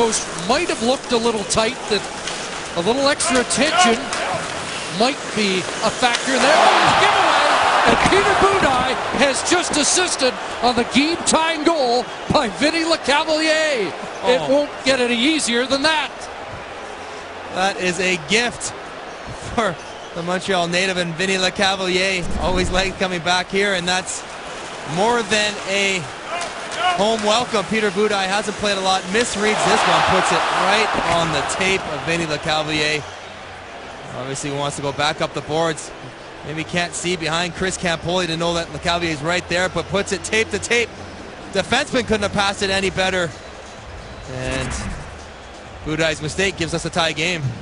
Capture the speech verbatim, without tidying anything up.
Coast might have looked a little tight, that a little extra attention might be a factor there. Oh, giveaway, and Peter Budaj has just assisted on the game-tying goal by Vinny Lecavalier. Oh. It won't get any easier than that. That is a gift for the Montreal native, and Vinny Lecavalier always liked coming back here, and that's more than a home welcome. Peter Budaj hasn't played a lot, misreads this one, puts it right on the tape of Vinny Lecavalier. Obviously wants to go back up the boards. Maybe can't see behind Chris Campoli to know that Lecavalier is right there, but puts it tape to tape. Defenseman couldn't have passed it any better. And Budaj's mistake gives us a tie game.